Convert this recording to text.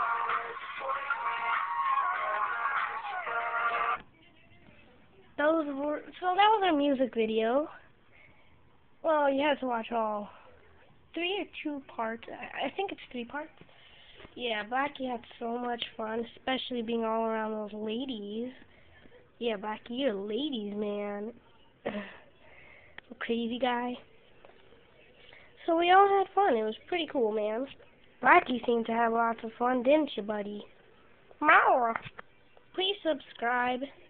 So that was our music video. Well, you have to watch all 3 or 2 parts. I think it's 3 parts. Yeah, Blackie had so much fun, especially being all around those ladies. Yeah, Blackie, you're a ladies man. Crazy guy. So we all had fun. It was pretty cool, man. Blackie seemed to have lots of fun, didn't you, buddy? Maura, please subscribe.